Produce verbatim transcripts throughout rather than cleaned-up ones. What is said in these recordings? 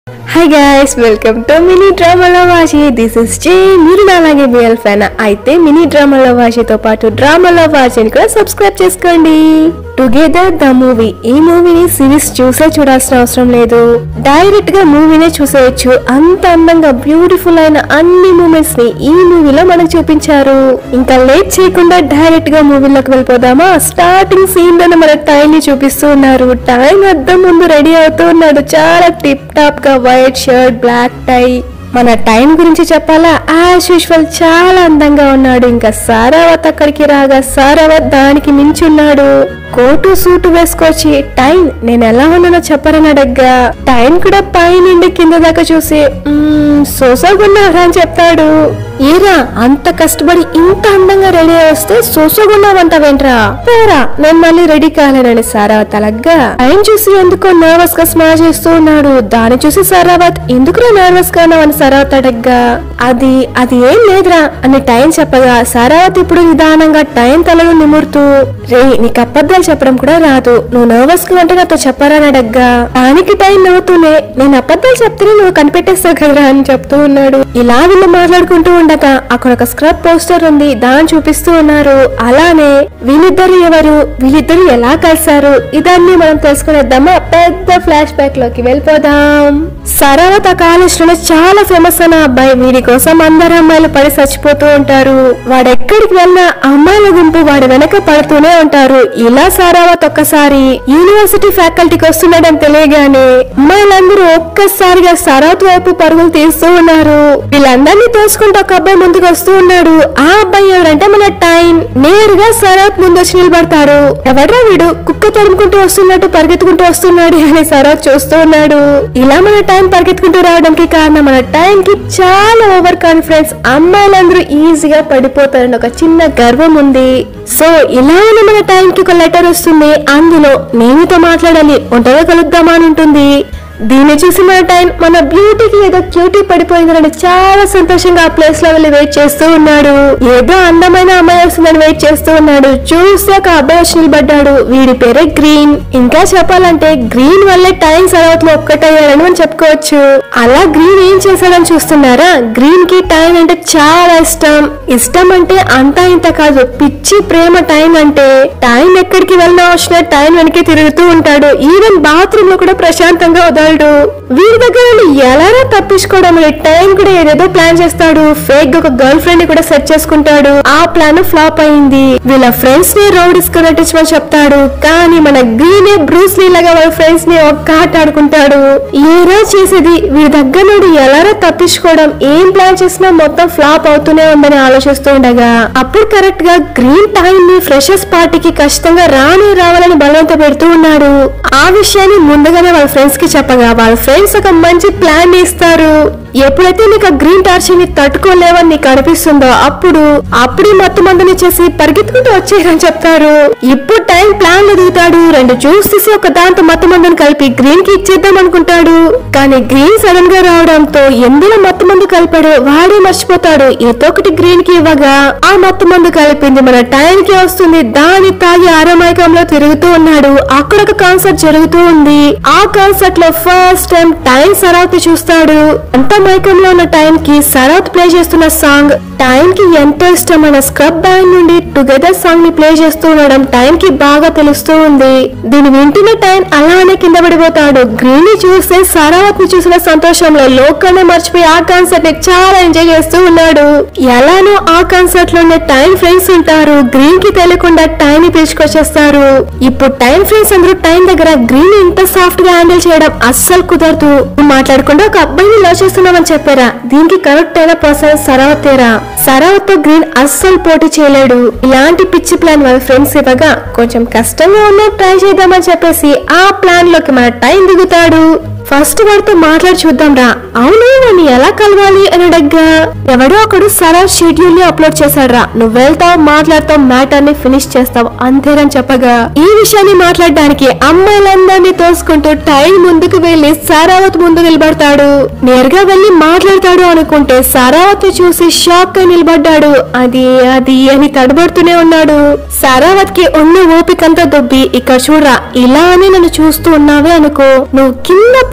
Hi guys, welcome to Mini Drama Lavashi. This is Jay. మీరు నాలాగే BL fan అయితే mini drama లవాషితో పాటు డ్రామా లవాషిని కూడా సబ్స్క్రైబ్ చేసుకోండి. టుగెదర్ ద మూవీ ఈ మూవీని సిరీస్ చూసే చూడాల్సిన అవసరం లేదు, డైరెక్ట్ గా మూవీనే చూసేయచ్చు. అంత అందంగా బ్యూటిఫుల్ అయిన అన్ని మూమెంట్స్ ని ఈ మూవీలో మనకు చూపించారు. ఇంకా లేట్ చేయకుండా డైరెక్ట్ గా మూవీలోకి వెళ్ళిపోదామా? స్టార్టింగ్ సీన్ లోనే మన టైం ని చూపిస్తూ ఉన్నారు. టైం అద్దం ముందు రెడీ అవుతూ ఉన్నాడు, చాలా టిప్ టాప్ గా వైట్ షర్ట్ బ్లాక్ టై. మన టైం గురించి చెప్పాలా, యాజ్ యూజువల్ చాలా అందంగా ఉన్నాడు. ఇంకా సారావత్ అక్కడికి రాగా సారావత్ దానికి మించి ఉన్నాడు. కోటు సూటు వేసుకొచ్చి టైం నేను ఎలా ఉన్నానో చెప్పరని అడగ్గా టైం కూడా పై నుండి కింద దాకా చూసి సోసోగున్నారా అని చెప్తాడు. ఏరా అంత కష్టపడి ఇంత అందంగా రెడీ అయి వస్తే సోసోగున్నావంటావేంట్రా? పోరా నేను మళ్ళీ రెడీ కాలేనని సారావత్ అలగ్గా టైం చూసి ఎందుకో నర్వస్ గా స్మైల్ చేస్తూ ఉన్నాడు. దాన్ని చూసి సారావత్ ఎందుకురా నర్వస్ గా ఉన్నావు అని సారావత్ అడగ్గా అది అది ఏం లేదురా అని టైం చెప్పగా సారావత్ ఇప్పుడు నిదానంగా టైం తలను నిమురుతూ రే నీకు అబద్ధాలు చెప్పడం కూడా రాదు, నువ్వు నర్వస్ గా ఉంటే నాతో చెప్పరా అని అడగ్గా దానికి టైం నవ్వుతూనే నేను అబద్ధాలు చెప్తేనే నువ్వు కనిపెట్టేస్తావు కదరా అని చెప్తూ ఉన్నాడు. ఇలా వీళ్ళు మాట్లాడుకుంటూ ఉండగా అక్కడ ఒక స్క్రబ్ పోస్టర్ ఉంది, దాన్ని చూపిస్తూ ఉన్నారు. అలానే వీళ్ళిద్దరు ఎవరు, వీళ్ళిద్దరు ఎలా కలిసారు, ఇదన్నీ మనం తెలుసుకునేద్దామా? పెద్ద ఫ్లాష్ బ్యాక్ లోకి వెళ్ళిపోదాం. సారావత్ ఆ కాలేజ్ లో చాలా ఫేమస్ అయిన అబ్బాయి, వీడి కోసం అందరు అమ్మాయిలు పడి చచ్చిపోతూ ఉంటారు. వాడెక్కడికి వెళ్ళినా అమ్మాయిల గుంపు వాడి వెనక పడుతూనే ఉంటారు. ఇలా సారావత్ ఒక్కసారి యూనివర్సిటీ ఫ్యాకల్టీకి వస్తున్నాడని తెలియగానే అమ్మాయిలందరూ ఒక్కసారిగా సారావత్ వైపు పరుగులు తీస్తూ ఉన్నారు. వీళ్ళందరినీ తోసుకుంటూ ఒక అబ్బాయి ముందుకు వస్తూ ఉన్నాడు. ఆ అబ్బాయి ఎవరంటే మన టైం. నేరుగా సారావత్ ముందు వచ్చి నిలబడతాడు. ఎవడ్రా వీడు కుక్క తడుముకుంటూ వస్తున్నట్టు పరిగెత్తుకుంటూ వస్తున్నాడు అని సారావత్ చూస్తూ ఉన్నాడు. ఇలా మన టైం పరిగెత్తుకుంటూ రావడానికి కారణం మన టైం కి చాలా ఓవర్ కాన్ఫిడెన్స్, అమ్మాయిలందరూ ఈజీగా పడిపోతారని ఒక చిన్న గర్వం ఉంది. సో ఇలా మన టైం కి ఒక లెటర్ వస్తుంది, అందులో నేనుతో మాట్లాడాలి ఒంటరిగా కలుద్దామా అని ఉంటుంది. దీన్ని చూసి మన టైం మన బ్యూటీకి ఏదో క్యూటీ పడిపోయిందని చాలా సంతోషంగా ఆ ప్లేస్ లో వెళ్ళి వెయిట్ చేస్తూ ఉన్నాడు. ఏదో అందమైన అమ్మాయి వస్తుందని వెయిట్ చేస్తూ ఉన్నాడు. చూసి ఒక అబ్బాయి వచ్చి నిలబడ్డాడు. వీడి పేరే గ్రీన్. ఇంకా చెప్పాలంటే గ్రీన్ వల్లే టైం సరావత్ లో ఒక్కటయ్యాడని మనం చెప్పుకోవచ్చు. అలా గ్రీన్ ఏం చేశాడని చూస్తున్నారా? గ్రీన్ కి టైం అంటే చాలా ఇష్టం. ఇష్టం అంటే అంతా ఇంత కాదు, పిచ్చి ప్రేమ టైం అంటే. టైం ఎక్కడికి వెళ్ళినా వచ్చిన టైం వెనక్కి తిరుగుతూ ఉంటాడు. ఈవెన్ బాత్రూమ్ లో కూడా ప్రశాంతంగా వదలడు. వీరి దగ్గర ఎలా తప్పించుకోవడం టైం కూడా ఏదేదో ప్లాన్ చేస్తాడు. ఫేక్ ఒక గర్ల్ ఫ్రెండ్ ని కూడా సెట్ చేసుకుంటాడు. ఆ ప్లాన్ ఫ్లాప్ అయింది. వీళ్ళ ఫ్రెండ్స్ ని రౌడీస్ కు నటించమని చెప్తాడు. కానీ మన గ్రీనే బ్రూస్ లీ లాగా వాళ్ళ ఫ్రెండ్స్ ని ఒక్క ఆట ఆడుకుంటాడు. ఏరా చేసేది వీడి దగ్గర నుండి ఎలా తప్పించుకోవడం, ఏం ప్లాన్ చేసినా మొత్తం ఫ్లాప్ అవుతూనే ఉందని ఆలోచిస్తూ ఉండగా అప్పుడు కరెక్ట్ గా గ్రీన్ టైం ని ఫ్రెషర్స్ పార్టీకి ఖచ్చితంగా రాని రావాలని బలవంత పెడుతూ ఉన్నాడు. ఆ విషయాన్ని ముందుగానే వాళ్ళ ఫ్రెండ్స్ కి చెప్పగా వాళ్ళ ఫ్రెండ్స్ ఒక మంచి ప్లాన్ ఇస్తారు. ఎప్పుడైతే నీకు గ్రీన్ టార్చర్ ని తట్టుకోలేవని నీకు అనిపిస్తుందో అప్పుడు అప్పుడే మత్తు మందుని చేసి పరిగెత్తుకుంటూ వచ్చేయని చెప్తారు. ఇప్పుడు టైం ప్లాన్ ఎదుగుతాడు. రెండు జ్యూస్ తీసి ఒక దాంతో మత్తు మందుని కలిపి గ్రీన్ కి ఇచ్చేద్దాం అనుకుంటాడు. కానీ గ్రీన్ సడన్ గా రావడంతో ఎందులో మత్తు మందు కలిపాడు వాడే మర్చిపోతాడు. ఏదో ఒకటి గ్రీన్ కి ఇవ్వగా ఆ మత్తు మందు కలిపింది మన టైం కి వస్తుంది. దాన్ని తాగి ఆరమైకంలో తిరుగుతూ ఉన్నాడు. అక్కడ ఒక కాన్సర్ట్ జరుగుతూ ఉంది. ఆ కాన్సర్ట్ లో ఫస్ట్ టైం టైం సరావత్ చూస్తాడు. అంత మైకంలో ఉన్న టైం కి సరావత్ ప్లే చేస్తున్న సాంగ్ టైం కి ఎంతో ఇష్టమైన స్క్రబ్ బ్యాండ్ నుండి టుగెదర్ సాంగ్ ని ప్లే చేస్తూ ఉండడం టైం కి బాగా తెలుస్తూ ఉంది. దీని వింటున్న టైం అలానే కింద పడిపోతాడు. గ్రీన్ ని చూస్తే సరావత్ ని చూసిన సంతోషంలో లోకల్నే మర్చిపోయి ఆ కాన్సర్ట్ ని చాలా ఎంజాయ్ చేస్తూ ఉన్నాడు. ఎలానో ఆ కాన్సర్ట్ లోనే టైం ఫ్రెండ్స్ ఉంటారు. గ్రీన్ కి తెలియకుండా టైం ని పిలుచుకొచ్చేస్తారు. ఇప్పుడు టైం ఫ్రెండ్స్ అందరూ టైం దగ్గర గ్రీన్ ఇంత సాఫ్ట్ గా హ్యాండిల్ చేయడం అస్సలు కుదరదు. మాట్లాడకుండా ఒక అబ్బాయిని లవ్ చేస్తున్నామని చెప్పారా? దీనికి కరెక్ట్ అయిన పర్సన్ సరావతేరా. సరావత్ తో గ్రీన్ అస్సలు పోటీ చేయలేడు. ఇలాంటి పిచ్చి ప్లాన్ వాళ్ళ ఫ్రెండ్స్ ఇవ్వగా కొంచెం కష్టంగా ఉన్నా ట్రై చేద్దామని చెప్పేసి ఆ ప్లాన్ లోకి మన టైం దిగుతాడు. ఫస్ట్ వాడితో మాట్లాడి చూద్దాం రా. అవును వాడిని ఎలా కలవాలి అని అడగ్గా ఎవడో ఒకడు సరావత్ షెడ్యూల్ ని అప్లోడ్ చేశాడు రా, నువ్వు వెళ్తావు మాట్లాడతావు మ్యాటర్ ని ఫినిష్ చేస్తావు అంతేనని చెప్పగా ఈ విషయాన్ని మాట్లాడడానికి అమ్మాయిలందరినీ తోసుకుంటూ టైం ముందుకు వెళ్లి సారావత్ ముందు నిలబడతాడు. నేరుగా వెళ్లి మాట్లాడతాడు అనుకుంటే సారావత్ చూసి షాక్ గా నిలబడ్డాడు. అది అది అని తడబడుతూనే ఉన్నాడు. సారావత్ కి ఉన్న ఓపికంతా దొబ్బి ఇక్కడ చూడరా, ఇలా అని నన్ను చూస్తూ ఉన్నావే అనుకో, నువ్వు కింద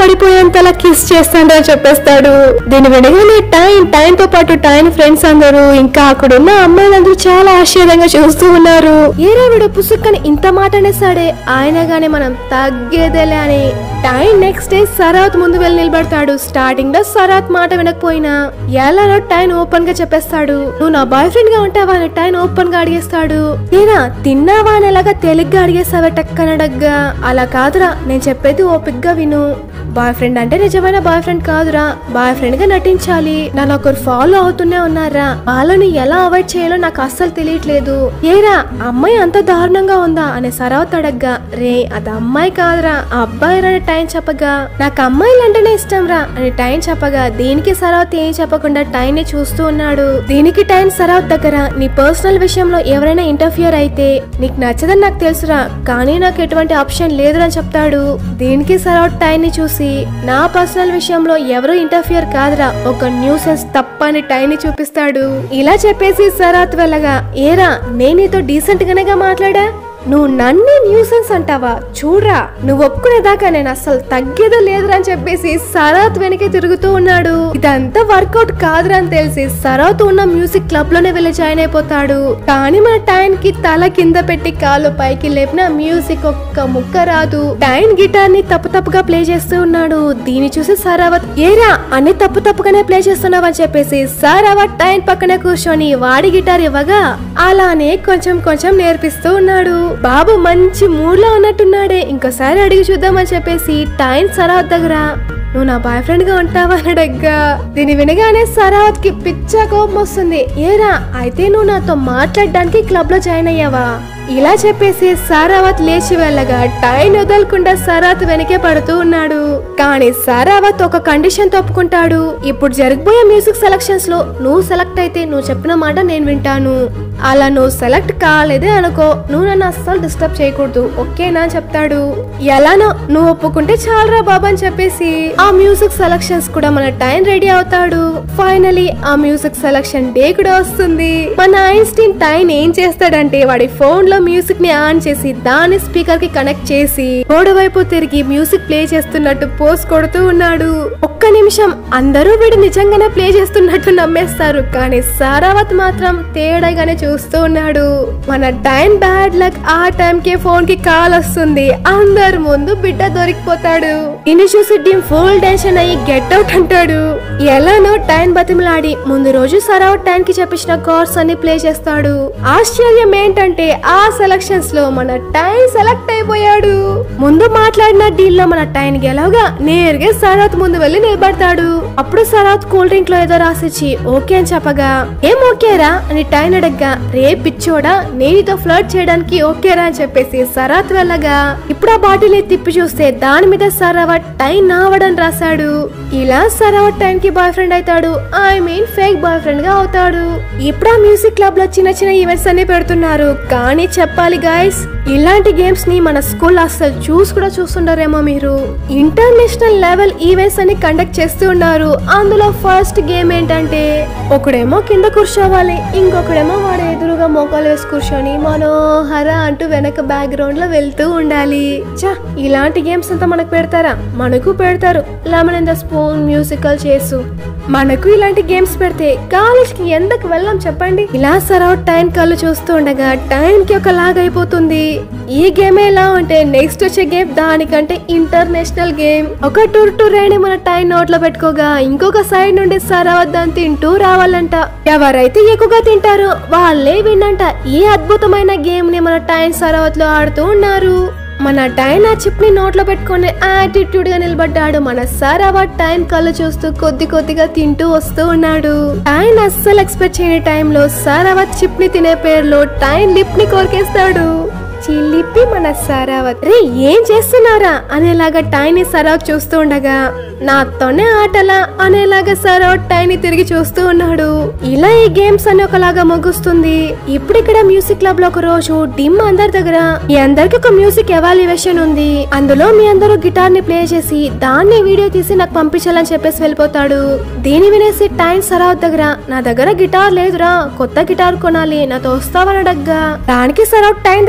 పడిపోయేంతలా కిస్ చేస్తాడు అని చెప్పేస్తాడు. దీని వెనకనే టైం టైం తో పాటు టైం ఫ్రెండ్స్ అందరూ ఇంకా అక్కడున్న అమ్మాయిలందరూ చాలా ఆశ్చర్యంగా చూస్తూ ఉన్నారు. ఏరా వీడు పుసుక్కని ఇంత మాట అనేసాడే, ఆయన గానే మనం తగ్గేదేలే అని. టైం నెక్స్ట్ డే సరాత్ ముందు వెళ్ళి నిలబడతాడు. స్టార్టింగ్ లో సరాత్ మాట వినకపోయినా ఎలానో టైం ఓపెన్ గా చెప్పేస్తాడు. నువ్వు నా బాయ్ ఫ్రెండ్ గా ఉంటావా అని టైం ఓపెన్ గా అడిగేస్తాడు. ఏరా తిన్నావా అని ఎలాగా తేలిగ్గా అడిగేస్తావే టక్కనడగ్గా. అలా కాదురా, నేను చెప్పేది ఓపిక్ గా విను. బాయ్ ఫ్రెండ్ అంటే నిజమైన బాయ్ ఫ్రెండ్ కాదురా, బాయ్ ఫ్రెండ్ గా నటించాలి. నన్ను ఒకరు ఫాలో అవుతూనే ఉన్నారా, వాళ్ళని ఎలా అవాయిడ్ చేయాలో నాకు అస్సలు తెలియట్లేదు. ఏరా అమ్మాయి అంత దారుణంగా ఉందా అని సరావత్ అడగ్గా, రే అది అమ్మాయి కాదురా అబ్బాయి రా టైం చెప్పగా, నాకు అమ్మాయిలు అంటేనే ఇష్టం రా అని టైం చెప్పగా, దీనికి సరావత్ ఏం చెప్పకుండా టైం ని చూస్తూ ఉన్నాడు. దీనికి టైం సరావత్ దగ్గర, నీ పర్సనల్ విషయంలో ఎవరైనా ఇంటర్ఫియర్ అయితే నీకు నచ్చదని నాకు తెలుసురా, కానీ నాకు ఎటువంటి ఆప్షన్ లేదురని చెప్తాడు. దీనికి సరావత్ టైం ని చూసి, నా పర్సనల్ విషయంలో ఎవరు ఇంటర్ఫియర్ కాదురా, ఒక న్యూసెన్స్ తప్ప అని టైం ని చూపిస్తాడు. ఇలా చెప్పేసి సరావత్ వెళ్ళగా, ఏరా నేను నీతో డీసెంట్ గానేగా మాట్లాడా, నువ్వు నన్నే న్యూసెన్స్ అంటావా, చూడరా నువ్వు ఒప్పుకునేదాకా నేను అసలు తగ్గేదో లేదురా అని చెప్పేసి సరాత్ వెనకే తిరుగుతూ ఉన్నాడు. ఇదంతా వర్కౌట్ కాదురా అని తెలిసి సరాత్ ఉన్న మ్యూజిక్ క్లబ్ లోనే వెళ్ళి జాయిన్ అయిపోతాడు. కానీ మన టైం కి తల కింద పెట్టి కాలు పైకి లేపిన మ్యూజిక్ ఒక్క ముక్క రాదు. టైం గిటార్ ని తప్పు తప్పుగా ప్లే చేస్తూ ఉన్నాడు. దీన్ని చూసి సరావత్, ఏరా అన్ని తప్పు తప్పుగానే ప్లే చేస్తున్నావు అని చెప్పేసి సరావత్ టైం పక్కనే కూర్చొని వాడి గిటార్ ఇవ్వగా అలానే కొంచెం కొంచెం నేర్పిస్తూ ఉన్నాడు. బాబు మంచి మూడ్ లో ఉన్నట్టున్నాడే, ఇంకోసారి అడిగి చూద్దామని చెప్పేసి టైం సరావత్ దగ్గర, నువ్వు నా బాయ్ ఫ్రెండ్ గా ఉంటావా అని అడగ్గా, దీన్ని వినగానే సరావత్ కి పిచ్చా కోపం వస్తుంది. ఏరా అయితే నువ్వు నాతో మాట్లాడడానికి క్లబ్ లో జాయిన్ అయ్యావా, ఇలా చెప్పేసి సరావత్ లేచి వెళ్ళగా టైం వదలకుండా సరావత్ వెనకే పడుతూ ఉన్నాడు. కానీ సరావత్ ఒక కండిషన్ ఒప్పుకుంటాడు. ఇప్పుడు జరగబోయే మ్యూజిక్ సెలక్షన్స్ లో నువ్వు సెలెక్ట్ అయితే నువ్వు చెప్పిన మాట నేను వింటాను, అలా నువ్వు సెలెక్ట్ కాలేదే అనుకో నువ్వు నన్ను అస్సలు డిస్టర్బ్ చేయకూడదు, ఓకేనా అని చెప్తాడు. ఎలానో నువ్వు ఒప్పుకుంటే చాలరా బాబా అని చెప్పేసి ఆ మ్యూజిక్ సెలక్షన్స్ కూడా మన టైం రెడీ అవుతాడు. ఫైనలీ ఆ మ్యూజిక్ సెలక్షన్ డే కూడా వస్తుంది. మన ఐన్స్టీన్ టైం ఏం చేస్తాడంటే వాడి ఫోన్ లో మ్యూజిక్ ని ఆన్ చేసి దాన్ని స్పీకర్ కి కనెక్ట్ చేసి గోడ వైపు తిరిగి మ్యూజిక్ ప్లే చేస్తున్నట్టు పోజ్ కొడుతూ ఉన్నాడు. ఒక్క నిమిషం అందరూ వీడు నిజంగానే ప్లే చేస్తున్నట్టు నమ్మేస్తారు, కానీ సరావత్ మాత్రం తేడాగానే చూస్తూ ఉన్నాడు. మన టైం బ్యాడ్ లక్, ఆ టైం కి ఫోన్ కి కాల్ వస్తుంది. అందరి ముందు బిడ్డ దొరికిపోతాడు. ఇన్ని చూసి టీం ఫుల్ టెన్షన్ అయ్యి గెట్ అవుట్ అంటాడు. ఎలానో టైం బతిమలాడి ముందు రోజు సరావత్ టైం కి చెప్పించిన కార్డ్స్ అన్ని ప్లే చేస్తాడు. ఆశ్చర్యం ఏంటంటే ఆ సెలక్షన్స్ లో మన టైం సెలెక్ట్ అయిపోయాడు. ముందు మాట్లాడిన డీల్ లో మన టైం గెలవగా నేరుగా సరావత్ ముందు వెళ్లి నిలబడతాడు. అప్పుడు సరావత్ కూల్ డ్రింక్ లో ఏదో రాసిచ్చి ఓకే అని చెప్పగా, ఏం ఓకేరా అని టైం అడగ్గా, రే పిచ్చోడా నేనితో ఫ్లర్ట్ చేయడానికి ఓకేరా అని చెప్పేసి సరావత్ వెళ్ళగా, ఇప్పుడు ఆ బాటిల్ తిప్పి చూస్తే దాని మీద సరావత్ టైం నావడని రాశాడు. ఇలా సరావత్ టైం కి బాయ్ ఫ్రెండ్ అవుతాడు, I mean fake boyfriend గా అవుతాడు. ఇప్పుడు ఆ మ్యూజిక్ క్లబ్ లో చిన్న చిన్న ఈవెంట్స్ అన్ని పెడుతున్నారు. కానీ చెప్పాలి గైస్, ఇలాంటి గేమ్స్ ని మన స్కూల్ అస్సలు చూసి కూడా చూస్తుండరేమో మీరు. ఇంటర్నేషనల్ లెవెల్ ఈవెంట్స్ అని కండక్ట్ చేస్తూ ఉన్నారు. అందులో ఫస్ట్ గేమ్ ఏంటంటే ఒకడేమో కింద కూర్చోవాలి, ఇంకొకడేమో వాడు ఎదురుగా మోకాలు వేసి కూర్చొని మనోహర అంటూ వెనక బ్యాక్గ్రౌండ్ లో వెళ్తూ ఉండాలి. చా ఇలాంటి గేమ్స్ అంతా మనకు పెడతారా? మనకు పెడతారు. Lemon in the spoon, musical చేసు, మనకు ఇలాంటి గేమ్స్ పెడితే కాలేజ్ కి ఎందుకు వెళ్ళాం చెప్పండి. ఇలా సరౌండ్ టైం కళ్ళు చూస్తూ ఉండగా టైం కి ఒక లాగ్ అయిపోతుంది. ఈ గేమ్ ఎలా ఉంటే నెక్స్ట్ వచ్చే గేమ్ దానికంటే ఇంటర్నేషనల్ గేమ్. ఒక టూర్ టూర్ అని మన టైం నోట్ లో పెట్టుకోగా ఇంకొక సైడ్ నుండి సరవద్దని తింటూ రావాలంట. ఎవరైతే ఎక్కువగా తింటారో వాళ్ళే విన్నంట. ఈ అద్భుతమైన గేమ్ ని మన టైం సరవత్ లో ఆడుతూ ఉన్నారు. మన టైం ఆ చిప్ ని నోట్ లో పెట్టుకుని యాటిట్యూడ్ గా నిలబడ్డాడు. మన సరవత్ టైం కళ్ళు చూస్తూ కొద్ది కొద్దిగా తింటూ వస్తూ ఉన్నాడు. టైం అస్సలు ఎక్స్పెక్ట్ చేయని టైంలో సరవత్ చిప్ ని తినే పేరులో టైం లిప్ ని కోరికేస్తాడు. చిలిపి మన సరావత్, రే ఏం చేస్తున్నారా అనేలాగా టైని సరావత్ చూస్తూ ఉండగా నాతోనే ఆటలా అనేలాగా సరావత్ టైని తిరిగి చూస్తూ ఉన్నాడు. ఇలా ఈ గేమ్స్ అని ఒకలాగా ముగుస్తుంది. ఇప్పుడు ఇక్కడ మ్యూజిక్ క్లబ్ లో ఒక రోజు డిమ్ అందరి దగ్గర మీ అందరికి ఒక మ్యూజిక్ ఎవాల్యుయేషన్ ఉంది, అందులో మీ అందరూ గిటార్ ని ప్లే చేసి దాన్ని వీడియో తీసి నాకు పంపించాలని చెప్పేసి వెళ్ళిపోతాడు. దీని వినేసి టైం సరావత్ దగ్గర నా దగ్గర గిటార్ లేదురా, కొత్త గిటార్ కొనాలి, నాతో వస్తావని అడగ్గా దానికి సరావత్ టైం దగ్గర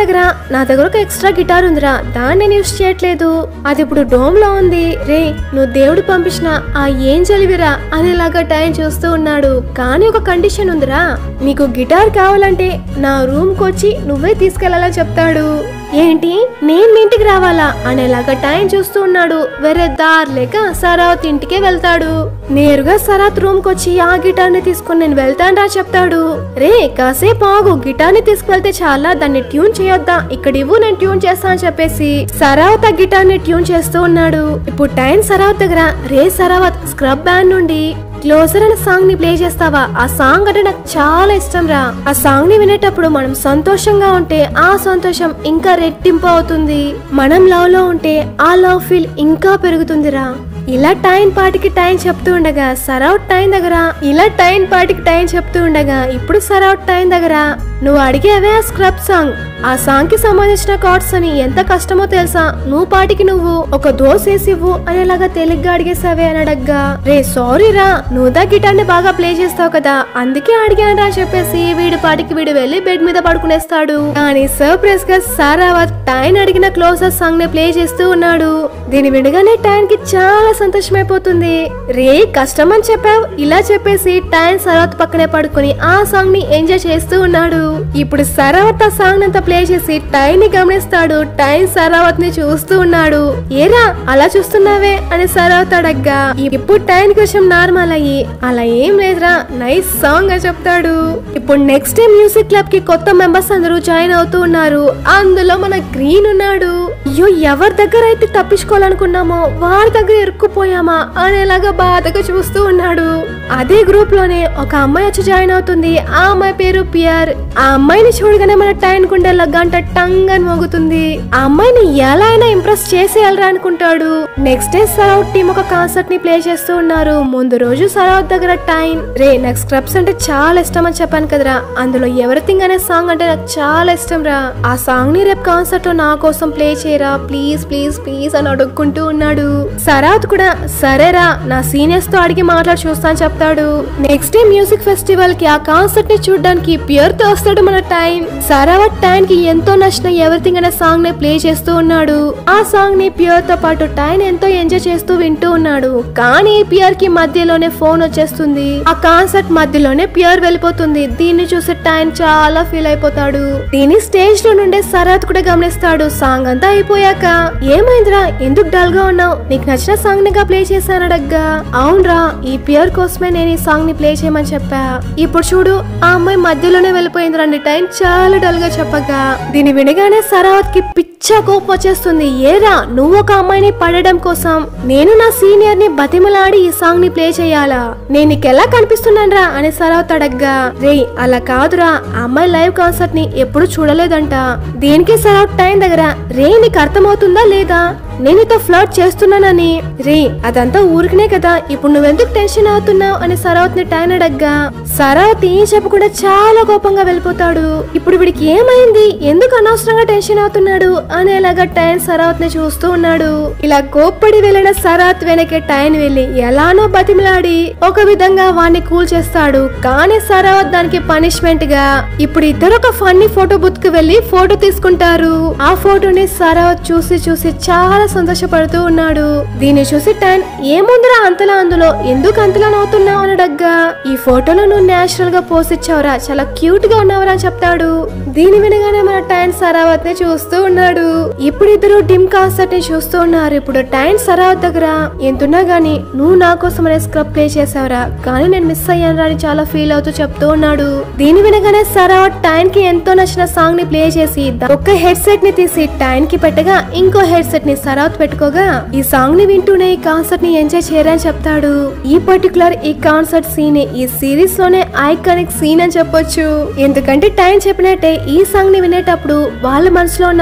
నా దగ్గర ఒక ఎక్స్ట్రా గిటార్ ఉందిరా, దాన్ని నేను యూస్ చేయట్లేదు, అది ఇప్పుడు డోమ్ లో ఉంది. రే నువ్వు దేవుడు పంపించిన ఆ ఏం చలివిరా అనేలాగా టైం చూస్తూ ఉన్నాడు. కానీ ఒక కండిషన్ ఉందిరా, నీకు గిటార్ కావాలంటే నా రూమ్ కు వచ్చి నువ్వే తీసుకెళ్లాలని చెప్తాడు. ఏంటి నేను మీ ఇంటికి రావాలా అనేలాగా టైం చూస్తూ ఉన్నాడు. వేరే దారి లేక సరావత్ ఇంటికే వెళ్తాడు. నేరుగా సరాత్ రూమ్ కి వచ్చి ఆ గిటార్ ని తీసుకుని నేను వెళ్తాను రా చెప్తాడు. రే కాసేపు ఆగు, గిటార్ ని తీసుకువెళ్తే చాలా, దాన్ని ట్యూన్ చేయొద్దా, ఇక్కడ ఇవ్వు నేను ట్యూన్ చేస్తా అని చెప్పేసి సరావత్ ఆ గిటార్ ని ట్యూన్ చేస్తూ ఉన్నాడు. ఇప్పుడు టైం సరావత్ దగ్గర, రే సరావత్ స్క్రబ్ బ్యాండ్ నుండి క్లోజర్ అనే సాంగ్ ని ప్లే చేస్తావా, ఆ సాంగ్ అంటే నాకు చాలా ఇష్టం రా, ఆ సాంగ్ ని వినేటప్పుడు మనం సంతోషంగా ఉంటే ఆ సంతోషం ఇంకా రెట్టింపు అవుతుంది, మనం లవ్ లో ఉంటే ఆ లవ్ ఫీల్ ఇంకా పెరుగుతుందిరా. ఇలా టైం పాటికి టైం చెప్తూ ఉండగా సరౌట్ టైం దగ్గర ఇలా టైం పాటికి టైం చెప్తూ ఉండగా ఇప్పుడు సరౌట్ టైం దగ్గర నువ్వు అడిగేవే ఆ స్క్రబ్ సాంగ్, ఆ సాంగ్ కి సంబంధించిన కార్డ్స్ అని ఎంత కష్టమో తెలుసా, నువ్వు పాటికి నువ్వు ఒక దోశ వేసివ్వు అనేలాగా తేలిగ్గా అడిగేసావే అని అడగ్గా, రే సారీ రా, నువ్వు దా గిటార్ ని బాగా ప్లే చేస్తావు కదా అందుకే అడిగాను రా చెప్పేసి వీడి పాటికి వీడు వెళ్లి బెడ్ మీద పడుకునేస్తాడు. కానీ సర్ప్రైజ్ గా సరావత్ టైం అడిగిన క్లోజర్ సాంగ్ ని ప్లే చేస్తూ ఉన్నాడు. దీని వినగానే టైం కి చాలా సంతోషమైపోతుంది. రే కష్టం అని చెప్పావు, ఇలా చెప్పేసి టైం సరావత్ పక్కనే పడుకుని ఆ సాంగ్ ని ఎంజాయ్ చేస్తూ ఉన్నాడు. ఇప్పుడు సరావత్ ఆ సాంగ్ అంతా ప్లే చేసి టైం ని గమనిస్తాడు. టైం సరావత్ ని చూస్తూ ఉన్నాడు. ఏరా అలా చూస్తున్నావే అని సరావత్ అడగ్గా ఇప్పుడు టైం కొంచెం నార్మల్ అయ్యి, అలా ఏం లేదురా నైస్ సాంగ్ అని చెప్తాడు. ఇప్పుడు నెక్స్ట్ డే మ్యూజిక్ క్లబ్ కి కొత్త మెంబర్స్ అందరూ జాయిన్ అవుతూ ఉన్నారు. అందులో మన గ్రీన్ ఉన్నాడు. అయ్యో ఎవరి దగ్గర అయితే తప్పించుకోవాలనుకున్నామో వారి దగ్గర ఇరుక్కుపోయామా అనేలాగా బాధగా చూస్తూ ఉన్నాడు. అదే గ్రూప్ లోనే ఒక అమ్మాయి వచ్చి జాయిన్ అవుతుంది. ఆ అమ్మాయి పేరు పియర్. ఆ అమ్మాయిని చూడగానే మన టైం గుండెల్లో గంట టంగ్ అని మోగుతుంది. ఆ అమ్మాయిని ఎలా అయినా ఇంప్రెస్ చేసేయాలరా అనుకుంటాడు. నెక్స్ట్ డే సరౌట్ టీమ్ ఒక కాన్సర్ట్ ని ప్లే చేస్తూ ఉన్నారు. ముందు రోజు సరౌట్ దగ్గర టైం, రే నాకు స్క్రబ్స్ అంటే చాలా ఇష్టం అని చెప్పాను కదరా, అందులో ఎవరిథింగ్ అనే సాంగ్ అంటే నాకు చాలా ఇష్టం రా, ఆ సాంగ్ ని రేపు కాన్సర్ట్ లో నా కోసం ప్లే చేయరా ప్లీజ్ ప్లీజ్ ప్లీజ్ అని అడుక్కుంటూ ఉన్నాడు. సరాత్ కూడా సరేరా నా సీనియర్స్ తో అడిగి మాట్లాడి చూస్తా అని చెప్తాడు. నెక్స్ట్ డే మ్యూజిక్ ఫెస్టివల్ కి ఆ కాన్సర్ట్ ని చూడడానికి పియర్ తో వస్తాడు మన టైం. సరావత్ టైం కి ఎంతో నచ్చిన ఎవరిథింగ్ అనే సాంగ్ ని ప్లే చేస్తూ ఉన్నాడు. ఆ సాంగ్ ని పియర్ తో పాటు టైం ఎంతో ఎంజాయ్ చేస్తూ వింటూ ఉన్నాడు. కానీ పియర్ కి మధ్యలోనే ఫోన్ వచ్చేస్తుంది. ఆ కాన్సర్ట్ మధ్యలోనే పియర్ వెళ్ళిపోతుంది. దీన్ని చూసి టైం చాలా ఫీల్ అయిపోతాడు. దీని స్టేజ్ లో నుండే సరాత్ కూడా గమనిస్తాడు. సాంగ్ అంతా అయిపోయాక ఏమైందిరా ఎందుకు డల్ గా ఉన్నావు, నీకు నచ్చిన సాంగ్ ని ప్లే చేశాను అడగ్గా, అవునరా ఈ పియర్ కోసమే నేను ఈ సాంగ్ ని ప్లే చేయమని చెప్పా, ఇప్పుడు చూడు ఆ అమ్మాయి మధ్యలోనే వెళ్ళిపోయింది రండి టైం చాలా డల్ గా చెప్పగా. దీని వినగానే సరావత్ కి పిచ్చ కోపం వచ్చేస్తుంది. ఏరా నువ్వు ఒక అమ్మాయిని పడడం కోసం నేను నా సీనియర్ ని బతిమలాడి ఈ సాంగ్ ని ప్లే చేయాలా, నేను నీకెలా కనిపిస్తున్నాను రా అని సరావత్ అడగ్గా, రే అలా కాదురా ఆ అమ్మాయి లైవ్ కాన్సర్ట్ ని ఎప్పుడు చూడలేదంట. దీనికి సరావత్ టైం దగ్గర, రే నీకు అర్థమవుతుందా లేదా నేను నీతో ఫ్లర్ట్ చేస్తున్నానని, రే అదంతా ఊరికనే కదా ఇప్పుడు నువ్వెందుకు టెన్షన్ అవుతున్నావు అని సరావత్ ని టైం అడగ్గా, సరావత్ ఏం చెప్పకుండా చాలా కోపంగా వెళ్ళిపోతాడు. ఇప్పుడు వీడికి ఏమైంది ఎందుకు అనవసరంగా టెన్షన్ అవుతున్నాడు అనేలాగా టైం సరావత్ ని చూస్తూ ఉన్నాడు. ఇలా కోప్పడి వెళ్ళిన సరావత్ వెనకే టైం వెళ్లి ఎలానో బతిమలాడి ఒక విధంగా వాణ్ణి కూల్ చేస్తాడు. కానీ సరావత్ దానికి పనిష్మెంట్ గా ఇప్పుడు ఇద్దరు ఒక ఫన్నీ ఫోటో బూత్ కు వెళ్లి ఫోటో తీసుకుంటారు. ఆ ఫోటోని సరావత్ చూసి చూసి చాలా సంతోషపడుతూ ఉన్నాడు. దీన్ని చూసి టైం ఏముందిరా అంతలా అందులో ఎందుకు అంతలా నవ్వుతున్నావు అని అడగ్గా, ఈ ఫోటోలో నువ్వు నేచురల్ గా పోస్ట్ ఇచ్చావురా చాలా క్యూట్ గా ఉన్నావురా అని చెప్తాడు. దీని వినగానే మన టైం సరావత్ ని చూస్తూ ఉన్నాడు. ఇప్పుడు ఇద్దరు డిమ్ కాన్సర్ట్ ని చూస్తూ ఉన్నారు. ఇప్పుడు టైం సరావత్ దగ్గర ఎంతున్నా గానీ నువ్వు నా కోసం అనే స్క్రబ్ ప్లే చేసావురా కానీ నేను మిస్ అయ్యాను రా అని చాలా ఫీల్ అవుతూ చెప్తూ ఉన్నాడు. దీని వినగానే సరావత్ టైం కి ఎంతో నచ్చిన సాంగ్ ని ప్లే చేసి ఒక్క హెడ్ సెట్ ని తీసి టైం కి పెట్టగా ఇంకో హెడ్ సెట్ ని సరావత్ పెట్టుకోగా ఈ సాంగ్ ని వింటూనే ఈ కాన్సర్ట్ ని ఎంజాయ్ చేయరని చెప్తాడు. ఈ పర్టికులర్ ఈ కాన్సర్ట్ సీన్ ఈ సిరీస్ లోనే ఐకానిక్ సీన్ అని చెప్పొచ్చు. ఎందుకంటే టైం చెప్పినట్టే ఈ సాంగ్ ని వినేటప్పుడు వాళ్ళ మనసులో ఉన్న ప్రేమ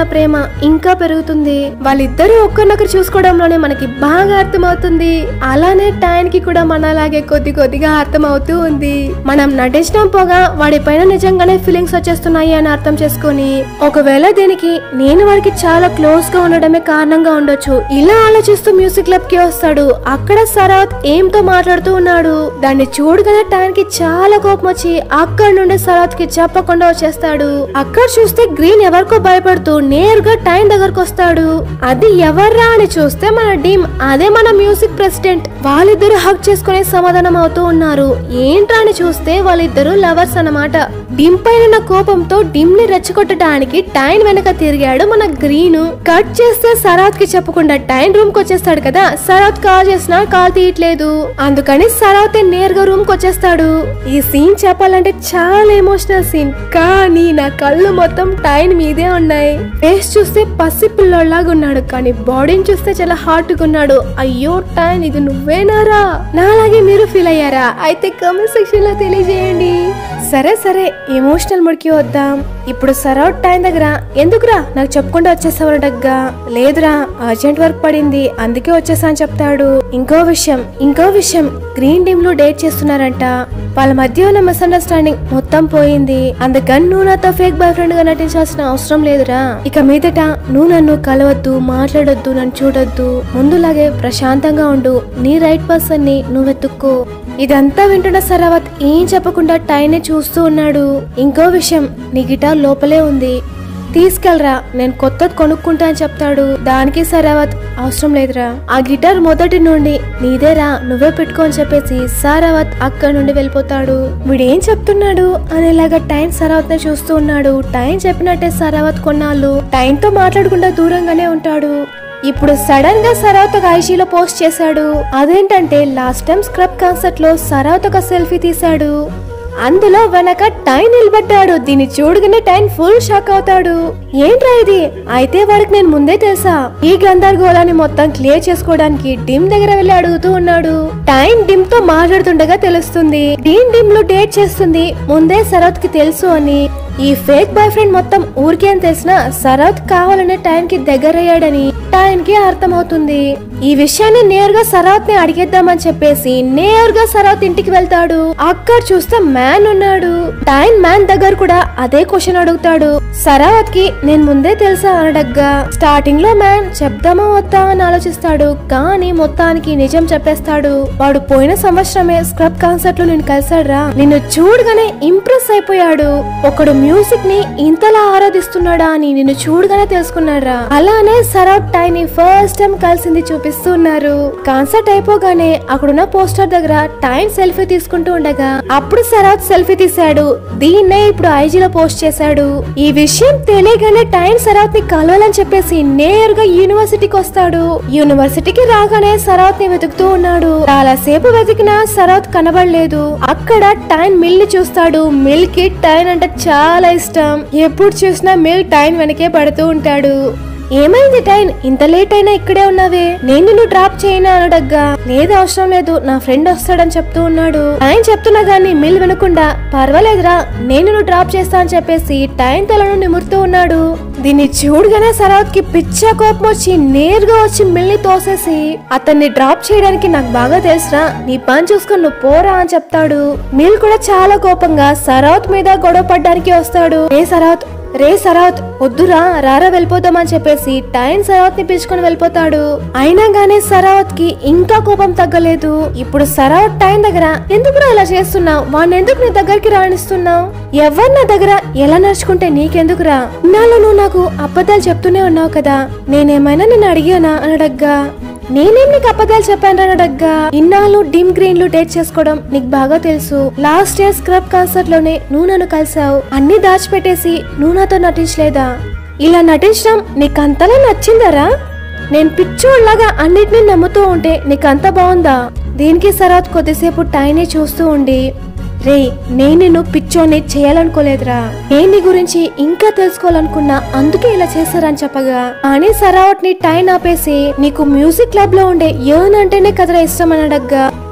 ఇంకా పెరుగుతుంది. వాళ్ళిద్దరూ ఒక్కరినొకరు చూసుకోవడంలోనే మనకి బాగా అర్థమవుతుంది. అలానే టైన్ కి కూడా మనలాగే కొద్ది కొద్దిగా అర్థమవుతూ ఉంది. మనం నటించడం పోగా వాడి పైన నిజంగానే ఫీలింగ్స్ వచ్చేస్తున్నాయి అని అర్థం చేసుకుని, ఒకవేళ దీనికి నేను వాడికి చాలా క్లోజ్ గా ఉండడమే కారణంగా ఉండొచ్చు, ఇలా ఆలోచిస్తూ మ్యూజిక్ క్లబ్ కి వస్తాడు. అక్కడ సరావత్ ఏం తో మాట్లాడుతూ ఉన్నాడు. దాన్ని చూడగానే టైన్ కి చాలా కోపం వచ్చి అక్కడ నుండి సరావత్ కి చెప్పకుండా వచ్చేస్తాడు. అక్కడ చూస్తే గ్రీన్ ఎవరికో భయపడుతూ నేరుగా టైన్ దగ్గరకు వస్తాడు. అది ఎవర్రా అని చూస్తే మన డీమ్, అదే మన మ్యూజిక్ ప్రెసిడెంట్. వాళ్ళిద్దరు హక్ చేసుకునే సమాధానం అవుతూ ఉన్నారు. ఏంట్రా అని చూస్తే వాళ్ళిద్దరు లవర్స్ అన్నమాట. డిమ్ పైన కోపంతో డిమ్ ని రెచ్చగొట్టడానికి టైన్ వెనక తిరిగాడు మన గ్రీన్. కట్ చేస్తే సరావత్ కి చెప్పకుండా టైన్ రూమ్ కి వచ్చేస్తాడు కదా. సరావత్ కాల్ చేసినా కాల్ తీయట్లేదు. అందుకని సరావత్ నేరుగా రూమ్ కి వచ్చేస్తాడు. ఈ సీన్ చెప్పాలంటే చాలా ఎమోషనల్ సీన్, కానీ నా కళ్ళు మొత్తం టైన్ మీదే ఉన్నాయి. ఫేస్ చూస్తే పసి పిల్లోడ్లాగా ఉన్నాడు, కానీ బాడీని చూస్తే చాలా హార్ట్ గా ఉన్నాడు. అయ్యో టైన్, ఇది నువ్వేనారా? నాలాగే మీరు ఫీల్ అయ్యారా? అయితే కామెంట్ సెక్షన్ లో తెలియజేయండి. సరే సరే ఎమోషనల్ ముడికి వద్దాం. ఇప్పుడు సరౌట్ టైం దగ్గర ఎందుకురా నాకు చెప్పకుండా వచ్చేసావనడగ్గా, లేదురా అర్జెంట్ వర్క్ పడింది అందుకే వచ్చేసా అని చెప్తాడు. ఇంకో విషయం ఇంకో విషయం గ్రీన్ టీమ్ లో డేట్ చేస్తున్నారంట. వాళ్ళ మధ్య ఉన్న మిస్అండర్స్టాండింగ్ మొత్తం పోయింది. అందుకని నువ్వు నాతో ఫేక్ బాయ్ ఫ్రెండ్ గా నటించాల్సిన అవసరం లేదురా. ఇక మీదట నువ్వు నన్ను కలవద్దు, మాట్లాడొద్దు, నన్ను చూడొద్దు. ముందులాగే ప్రశాంతంగా ఉండు. నీ రైట్ పర్సన్ ని నువ్వు వెతుక్కో. ఇదంతా వింటున్న సరావత్ ఏం చెప్పకుండా టైనే చూస్తూ ఉన్నాడు. ఇంకో విషయం, నీ గిటార్ లోపలే ఉంది, తీసుకెళ్ళరా, నేను కొత్తది కొనుక్కుంటా అని చెప్తాడు. దానికి సరావత్ అవసరం లేదురా, ఆ గిటార్ మొదటి నుండి నీదేరా, నువ్వే పెట్టుకో అని చెప్పేసి సరావత్ అక్కడ నుండి వెళ్ళిపోతాడు. వీడేం చెప్తున్నాడు అనేలాగా టైం సరావత్ ని చూస్తూ ఉన్నాడు. టైం చెప్పినట్టే సరావత్ కొన్నాళ్ళు టైం తో మాట్లాడకుండా దూరంగానే ఉంటాడు. ఇప్పుడు సడన్ గా సరావత్ ఒక ఐజీలో పోస్ట్ చేశాడు. అదేంటంటే లాస్ట్ టైం స్క్రబ్ కాన్సర్ట్ లో సరావత్ ఒక సెల్ఫీ తీశాడు. అందులో వెనక టైన్ నిలబడ్డాడు. దీన్ని చూడగానే టైన్ ఫుల్ షాక్ అవుతాడు. ఏంట్రా ఇది? అయితే వాడికి నేను ముందే తెలుసా? ఈ గందరగోళాన్ని మొత్తం క్లియర్ చేసుకోవడానికి డిమ్ దగ్గర వెళ్లి అడుగుతూ ఉన్నాడు. టైన్ డిమ్ తో మాట్లాడుతుండగా తెలుస్తుంది డీన్ డిమ్ లో డేట్ చేస్తుంది ముందే సరావత్ కి తెలుసు అని. ఈ ఫేక్ బాయ్ ఫ్రెండ్ మొత్తం ఊరికే అని తెలిసినా సరావత్ కావాలనే టైన్ కి దగ్గరయ్యాడని టైన్ కి అర్థమవుతుంది. ఈ విషయాన్ని నేరుగా సరావత్ ని అడిగేద్దామని చెప్పేసి నేరుగా సరావత్ ఇంటికి వెళ్తాడు. అక్కడ చూస్తే మ్యాన్ ఉన్నాడు. టైన్ మ్యాన్ దగ్గర కూడా అదే క్వశ్చన్ అడుగుతాడు. సరావత్ కి నేను ముందే తెలుసా అనడగ్గా స్టార్టింగ్ లో మ్యాన్ చెప్దామా వద్దా అని ఆలోచిస్తాడు. కానీ మొత్తానికి నిజం చెప్పేస్తాడు. వాడు పోయిన సంవత్సరమే స్క్రబ్ కాన్సర్ట్ లో నేను కలిసాడురా, నిన్ను చూడగానే ఇంప్రెస్ అయిపోయాడు. ఒకడు మ్యూజిక్ ని ఇంతలా ఆరాధిస్తున్నాడా అని నిన్ను చూడగానే తెలుసుకున్నారా. అలానే సరావత్ టైన్ ని ఫస్ట్ టైం కలిసింది చూపిస్తున్నారు. కాన్సర్ట్ అయిపోగానే అక్కడున్న పోస్టర్ దగ్గర టైం సెల్ఫీ తీసుకుంటూ ఉండగా అప్పుడు సరావత్ సెల్ఫీ తీశాడు. దీన్నే ఇప్పుడు ఐజీలో పోస్ట్ చేశాడు. ఈ విషయం తెలియగానే టైం సరావత్ ని కలవాలని చెప్పేసి నేరుగా యూనివర్సిటీకి వస్తాడు. యూనివర్సిటీకి రాగానే సరావత్ ని వెతుకుతూ ఉన్నాడు. చాలా సేపు వెతికినా సరావత్ కనబడలేదు. అక్కడ టైం మిల్ ని చూస్తాడు. మిల్ కి టైం అంటే చాలా ఇష్టం. ఎప్పుడు చూసినా మిల్ టైం వెనకే పడుతూ ఉంటాడు. ఏమైంది టైన్, ఇంత లేట్ అయినా ఇక్కడే ఉన్నావే, నేను నిన్ను డ్రాప్ చేయనా అనడగ్గా లేదు అవసరం లేదు, నా ఫ్రెండ్ వస్తాడని చెప్తూ ఉన్నాడు. టైం చెప్తున్నా గానీ మిల్ వినకుండా పర్వాలేదురా నేను నువ్వు డ్రాప్ చేస్తా అని చెప్పేసి టైం తలను నిమురుతూ ఉన్నాడు. దీన్ని చూడగానే సరావత్ కి పిచ్చ కోపం వచ్చి నేరుగా వచ్చి మిల్ ని తోసేసి అతన్ని డ్రాప్ చేయడానికి నాకు బాగా తెలుసురా, నీ పని చూసుకొని నువ్వు పోరా అని చెప్తాడు. మిల్ కూడా చాలా కోపంగా సరావత్ మీద గొడవ పడ్డానికి వస్తాడు. ఏ సరావత్ రే సరావత్ వద్దురా, రారా వెళ్ళిపోదామని చెప్పేసి టైం సరావత్ ని పిలుచుకొని వెళ్ళిపోతాడు. అయినా గానీ సరావత్ కి ఇంకా కోపం తగ్గలేదు. ఇప్పుడు సరావత్ టైం దగ్గర ఎందుకురా ఇలా చేస్తున్నావు, వాడిని ఎందుకు నీ దగ్గరికి రాణిస్తున్నావు, ఎవరు నా దగ్గర ఎలా నడుచుకుంటే నీకెందుకురా, ఇన్నాళ్ళు నువ్వు నాకు అబద్ధాలు చెప్తూనే ఉన్నావు కదా, నేనేమైనా నిన్ను అడిగానా అనడగ్గా నేనేం నీకు అబద్ధాలు చెప్పాను అనడగ్గా ఇన్నాళ్ళు డిమ్ గ్రీన్ లు డేట్ చేసుకోవడం నీకు బాగా తెలుసు. లాస్ట్ ఇయర్ స్క్రబ్ కాన్సర్ట్ లోనే నువ్వు నన్ను కలిసావు. అన్ని దాచిపెట్టేసి నువ్వు నాతో నటించలేదా? ఇలా నటించడం నీకంతలా నచ్చిందరా? నేను పిచ్చోళ్ళలాగా అన్నిటినీ నమ్ముతూ ఉంటే నీకంత బాగుందా? దీనికి సరావత్ కొద్దిసేపు టైనే చూస్తూ ఉండి రే నేను నిన్ను పిచ్చోని చేయాలనుకోలేదురా, నేను నీ గురించి ఇంకా తెలుసుకోవాలనుకున్నా, అందుకే ఇలా చేశారని చెప్పగా అని సరావత్ ని టైం ఆపేసి నీకు మ్యూజిక్ క్లబ్ లో ఉండే యర్న్ అంటేనే కదరా ఇష్టం అనడగ్గా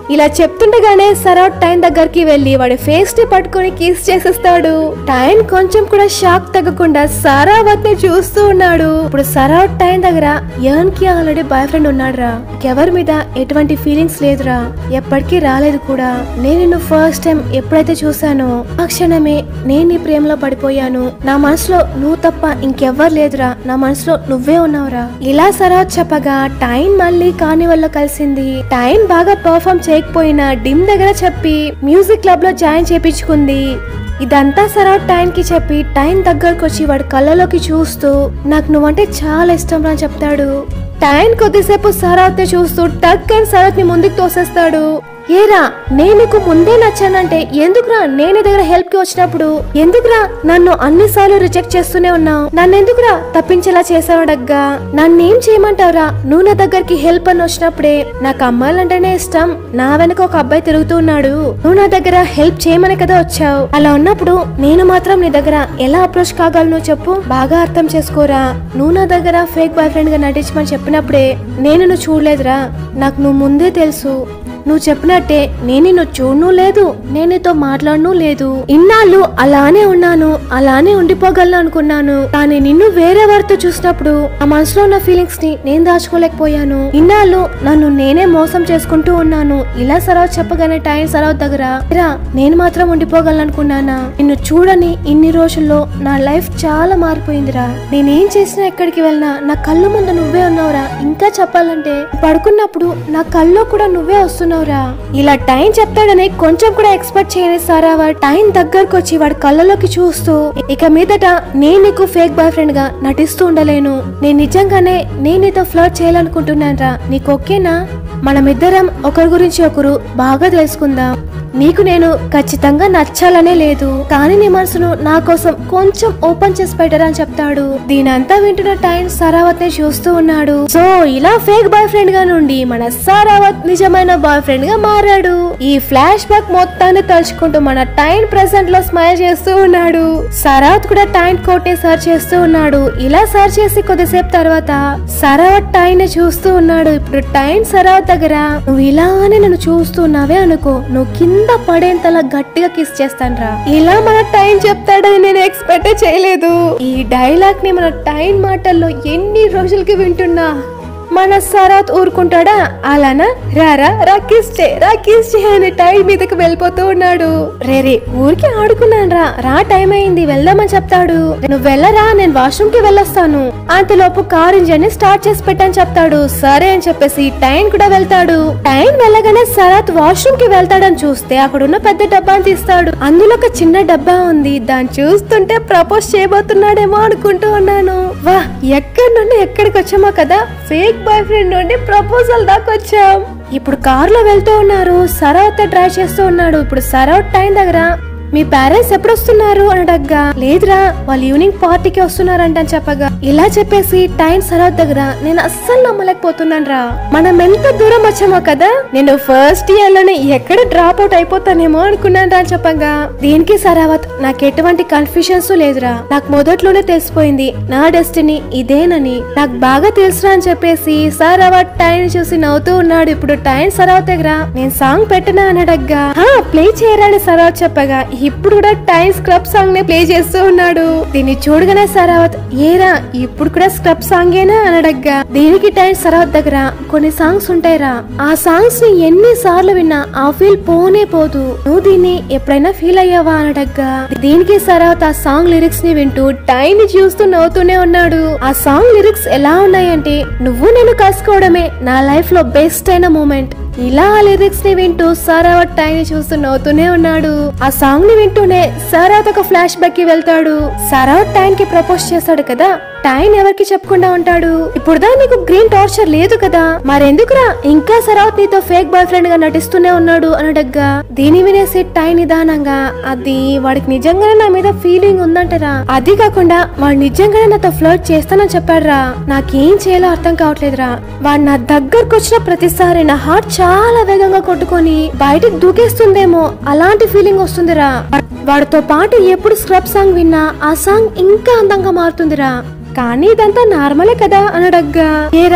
ఇలా చెప్తుండగానే సరౌట్ టైన్ దగ్గరికి వెళ్లి వాడి ఫేస్ ని పట్టుకుని కిస్ చేసేస్తాడు. టైన్ కొంచెం కూడా షాక్ తగ్గకుండా సారావత్ ని చూస్తూ ఉన్నాడు. ఇప్పుడు సరౌట్ టైన్ దగ్గర యర్న్ కి ఆల్రెడీ బాయ్ ఫ్రెండ్ ఉన్నాడు రా, ఎవరి మీద ఎటువంటి ఫీలింగ్స్ లేదురా, ఎప్పటికీ రాలేదు కూడా. నేను నిన్ను ఫస్ట్ టైం ఎప్పుడైతే చూసానో ఆ క్షణమే నేను నీ ప్రేమలో పడిపోయాను. నా మనసులో నువ్వు తప్ప ఇంకెవ్వరు లేదురా, నా మనసులో నువ్వే ఉన్నావురా. ఇలా సరౌత్ చెప్పగా టైన్ మళ్ళీ కార్నివల్ లో కలిసింది. టైన్ బాగా పర్ఫార్మ్ చేయకపోయినా డిమ్ దగ్గర చెప్పి మ్యూజిక్ క్లబ్ లో జాయిన్ చేపించుకుంది. ఇదంతా సరౌత్ టైన్ కి చెప్పి టైన్ దగ్గరకు వచ్చి వాడి కళ్ళలోకి చూస్తూ నాకు నువ్వంటే చాలా ఇష్టం రా చెప్తాడు. టైన్ కొద్దిసేపు సరౌత్ ని చూస్తూ టక్ అని సరౌత్ ని ముందుకు తోసేస్తాడు. ఏరా నేను నీకు ముందే నచ్చానంటే ఎందుకురా నేను దగ్గర హెల్ప్ కి వచ్చినప్పుడు ఎందుకురా నన్ను అన్నిసార్లు రిజెక్ట్ చేస్తూనే ఉన్నావు, నన్ను ఎందుకురా తప్పించేలా చేసావు అడగ్గా. నన్నేం చేయమంటావురా, నువ్వు నా దగ్గరికి హెల్ప్ అని వచ్చినప్పుడే నాకు అమ్మాయిలంటేనే ఇష్టం, నా వెనక ఒక అబ్బాయి తిరుగుతూ ఉన్నాడు, నువ్వు నా దగ్గర హెల్ప్ చేయమని కదా వచ్చావు. అలా ఉన్నప్పుడు నేను మాత్రం నీ దగ్గర ఎలా అప్రోచ్ కాగలను చెప్పు, బాగా అర్థం చేసుకోరా. నువ్వు నా దగ్గర ఫేక్ బాయ్ ఫ్రెండ్ గా నటించమని చెప్పినప్పుడే నేను నువ్వు చూడలేదురా, నాకు నువ్వు ముందే తెలుసు. నువ్వు చెప్పినట్టే నేను నిన్ను చూడను లేదు, నేను నీతో మాట్లాడను లేదు. ఇన్నాళ్ళు అలానే ఉన్నాను, అలానే ఉండిపోగలను అనుకున్నాను. కానీ నిన్ను వేరే వారితో చూసినప్పుడు ఆ మనసులో ఉన్న ఫీలింగ్స్ ని నేను దాచుకోలేకపోయాను. ఇన్నాళ్ళు నన్ను నేనే మోసం చేసుకుంటూ ఉన్నాను. ఇలా సరౌత్ చెప్పగానే టైం సరౌత్ దగ్గర నేను మాత్రం ఉండిపోగలను అనుకున్నానా, నిన్ను చూడని ఇన్ని రోజుల్లో నా లైఫ్ చాలా మారిపోయిందిరా. నేనేం చేసినా ఎక్కడికి వెళ్ళినా నా కళ్ళు ముందు నువ్వే ఉన్నావురా. ఇంకా చెప్పాలంటే పడుకున్నప్పుడు నా కల్లో కూడా నువ్వే వస్తున్నావు. ఇలా టైం చెప్తాడని కొంచెం కూడా ఎక్స్పెక్ట్ చేయని సారావా టైం దగ్గరకు వచ్చి వాడి కళ్ళలోకి చూస్తూ ఇక మీదట నేను నీకు ఫేక్ బాయ్ ఫ్రెండ్ గా నటిస్తూ ఉండలేను, నేను నిజంగానే నేను నీతో ఫ్లర్ట్ చేయాలనుకుంటున్నాను రా, నీకు ఓకేనా, మనమిద్దరం ఒకరి గురించి ఒకరు బాగా తెలుసుకుందాం, నీకు నేను ఖచ్చితంగా నచ్చాలనే లేదు, కానీ నీ మనసును నా కోసం కొంచెం ఓపెన్ చేసి పెట్టరా అని చెప్తాడు. దీనంతా వింటున్న టైం సారావత్ ని చూస్తూ ఉన్నాడు. సో ఇలా ఫేక్ బాయ్ ఫ్రెండ్ గా నుండి మన సారావత్ నిజమైన బాయ్ ఫ్రెండ్ గా మారాడు. ఈ ఫ్లాష్ బ్యాక్ మొత్తాన్ని తలుచుకుంటూ మన టైం ప్రెసెంట్ లో స్మైల్ చేస్తూ ఉన్నాడు. సారావత్ కూడా టైం కోట్ ని సర్చ్ చేస్తూ ఉన్నాడు. ఇలా సర్చ్ చేసి కొద్దిసేపు తర్వాత సారావత్ టైం ని చూస్తూ ఉన్నాడు. ఇప్పుడు టైం సారావత్ దగ్గర నువ్వు ఇలానే నన్ను చూస్తున్నావే అనుకో, నువ్వు కింద పడేంతలా గట్టిగా కిస్ చేస్తాను రా. ఇలా మన టైం చెప్తాడని నేను ఎక్స్పెక్ట్ చేయలేదు. ఈ డైలాగ్ ని మన టైం మాటల్లో ఎన్ని రోజులకి వింటున్నా మన సరౌత్ ఊరుకుంటాడా? అలానా రారా రాకిస్తే రాకిస్తే అని టైం మీదకి వెళ్ళిపోతూ ఉన్నాడు. రే రే ఊరికి ఆడుకున్నాను రా, రా టైం అయింది వెళ్దామని చెప్తాడు. నువ్వు వెళ్ళరా నేను వాష్రూమ్ కి వెళ్ళొస్తాను. అంతలోపు కార్ ఇంజన్ ని స్టార్ట్ చేసి పెట్టని చెప్తాడు. సరే అని చెప్పేసి టైం కూడా వెళ్తాడు. టైం వెళ్ళగానే సరౌత్ వాష్రూమ్ కి వెళ్తాడని చూస్తే అక్కడున్న పెద్ద డబ్బాని తీస్తాడు. అందులో ఒక చిన్న డబ్బా ఉంది. దాన్ని చూస్తుంటే ప్రపోజ్ చేయబోతున్నాడేమో అనుకుంటూ ఉన్నాను. వా ఎక్కడి నుండి ఎక్కడికి వచ్చామో కదా, ఫేక్ బాయ్ ఫ్రెండ్ నుండి ప్రపోజల్ దాకా వచ్చాం. ఇప్పుడు కార్ లో వెళ్తూ ఉన్నారు. సరౌత్ డ్రైవ్ చేస్తూ ఉన్నాడు. ఇప్పుడు సరౌత్ టైం దగ్గర మీ పేరెంట్స్ ఎప్పుడు వస్తున్నారు అని అడగ్గా, లేదురా వాళ్ళు ఈవినింగ్ పార్టీకి వస్తున్నారంట అని చెప్పగా, ఇలా చెప్పేసి టైం సరౌత్ దగ్గర నేను అస్సలు నమ్మలేకపోతున్నాను రా, మనం ఎంత దూరం వచ్చామో కదా, నేను ఫస్ట్ ఇయర్ లోనే ఎక్కడ డ్రాప్ అవుట్ అయిపోతానేమో అనుకున్నాను రా అని చెప్పగా, దీనికి సరావత్ నాకు ఎటువంటి కన్ఫ్యూషన్స్ లేదురా, నాకు మొదట్లోనే తెలిసిపోయింది నా డెస్టినీ ఇదేనని, నాకు బాగా తెలుసురా అని చెప్పేసి సరావత్ టైం చూసి నవ్వుతూ ఉన్నాడు. ఇప్పుడు టైం సరావత్ దగ్గర నేను సాంగ్ పెట్టనా అని అడగ్గా, ప్లే చేయరా అని సరావత్ చెప్పగా ఇప్పుడు కూడా టైం స్క్రబ్ సాంగ్ నే ప్లే చేస్తూ ఉన్నాడు. దీన్ని చూడగానే సరావత్ ఏరా ఇప్పుడు కూడా స్క్రబ్ సాంగేనా అని అడగ్గా, దీనికి టైం సరావత్ దగ్గర కొన్ని సాంగ్స్ ఉంటాయిరా, ఆ సాంగ్స్ ని ఎన్ని సార్లు విన్నా ఆ ఫీల్ పోనే పోదు, నువ్వు దీన్ని ఎప్పుడైనా ఫీల్ అయ్యావా అని అడగ్గా, దీనికి సరావత్ ఆ సాంగ్ లిరిక్స్ ని వింటూ టైం ని చూస్తూ నవ్వుతూనే ఉన్నాడు. ఆ సాంగ్ లిరిక్స్ ఎలా ఉన్నాయంటే, నువ్వు నేను కలుసుకోవడమే నా లైఫ్ లో బెస్ట్ అయిన మూమెంట్, ఇలా ఆ లిరిక్స్ ని వింటూ సరావత్ టైం ని చూస్తూ నవ్వుతూనే ఉన్నాడు. ఆ సాంగ్ ని వింటూనే సరావత్ ఒక ఫ్లాష్ బ్యాక్ కి వెళ్తాడు. సరావత్ టైం కి ప్రపోజ్ చేస్తాడు కదా, టైం ఎవరికి చెప్పకుండా ఉంటాడు. ఇప్పుడుదా నీకు గ్రీన్ టార్చర్ లేదు కదా, మరెందుకురా ఇంకా సరావత్ నీతో ఫేక్ బాయ్ ఫ్రెండ్ గా నటిస్తూనే ఉన్నాడు అని అడగ్గా, దీని వినేసి టైం నిదానంగా, అది వాడికి నిజంగానే నా మీద ఫీలింగ్ ఉందంటరా, అది కాకుండా వాడు నిజంగానే నాతో ఫ్లర్ట్ చేస్తానని చెప్పాడురా, నాకేం చేయాలో అర్థం కావట్లేదురా, వాడు నా దగ్గరకు వచ్చిన ప్రతిసారి నా హార్ట్ చాలా వేగంగా కొట్టుకొని బయటికి దూకేస్తుందేమో అలాంటి ఫీలింగ్ వస్తుందిరా, వాడితో పాటు ఎప్పుడు స్క్రబ్ సాంగ్ విన్నా ఆ సాంగ్ ఇంకా అందంగా మారుతుందిరా, కానీ ఇదంతా నార్మలే కదా అని అడగ్గా, ఏరా